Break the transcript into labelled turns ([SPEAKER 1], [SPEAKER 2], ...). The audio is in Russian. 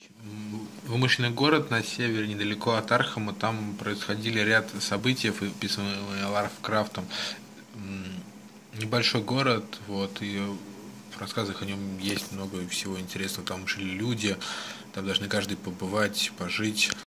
[SPEAKER 1] Вымышленный город на севере, недалеко от Архама. Там происходили ряд событий, описанные Лавкрафтом. М, Небольшой город, вот, и в рассказах о нем есть много всего интересного. Там жили люди, там должны каждый побывать, пожить.